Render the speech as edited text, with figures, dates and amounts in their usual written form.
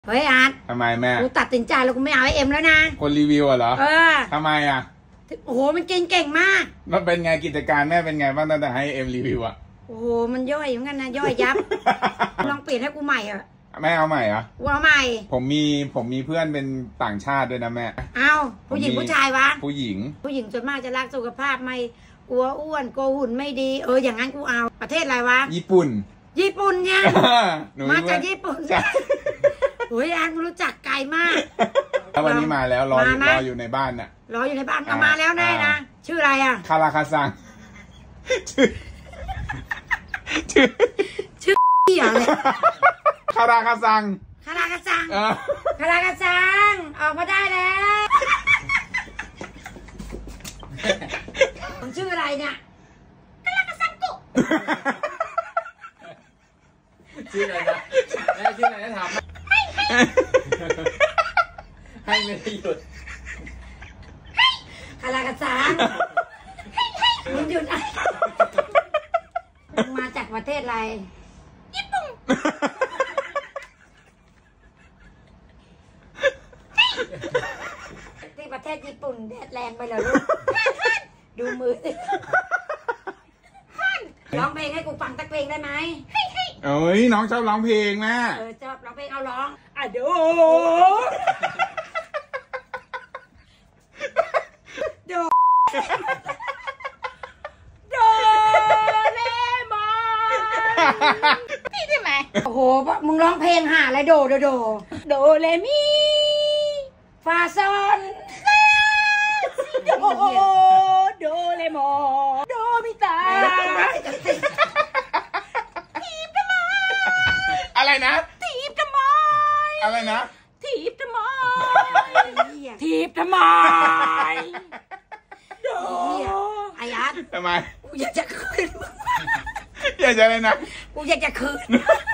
เฮ้ยอาร์ตทำไมแม่กูตัดสินใจแล้วกูไม่เอาไอเอ็มแล้วนะคนรีวิวเหรอทำไมโอ้โหมันกินเก่งมากมันเป็นไงกิจการแม่เป็นไงบ้างตั้งแต่ให้เอ็มรีวิวโอ้โหมันย่อยเหมือนกันนะย่อยยับ ลองเปลี่ยนให้กูใหม่แม่เอาใหม่กูเอาใหม่ผมมีเพื่อนเป็นต่างชาติด้วยนะแม่เอาผู้หญิงผู้ชายวะผู้หญิงส่วนมากจะรักสุขภาพไม่กลัวอ้วนกลัวหุ่นไม่ดีอย่างนั้นกูเอาประเทศอะไรวะญี่ปุ่นเนี่ยมาจากญี่ปุ่นโอ้ยอาร์ตรู้จักไกลมากแล้ววันนี้มาแล้วรออยู่ในบ้านน่ะรออยู่ในบ้านเอามาแล้วแน่นะชื่ออะไรคาราคาซังชื่ออะไรคาราคาซังคาราคาซังออกมาได้แล้วผมชื่ออะไรเนี่ยคาราคาซังกุชื่ออะไรนะชื่ออะไรนะถามให้ไม่ได้หยุดคาราคาซังมึงหยุดมึงมาจากประเทศอะไรญี่ปุ่นที่ประเทศญี่ปุ่นแดดแรงไปเหรอลูกดูมือสิร้องเพลงให้กูฟังสักเพลงได้ไหมเอ้ยน้องชอบร้องเพลงนะชอบร้องเพลงเอาร้องดูนี่ใช่ไหมโอ้โหมึงร้องเพลงหาอะไรโดเรมีฟาซอนโดเรมอโดมิตาทีบทำไมอะไรนะทีบทำไมอะไรนะทีบทำไมโดไอ้อาร์ตทำไมกูอยากจะคืนอยากจะอะไรนะกูอยากจะคืน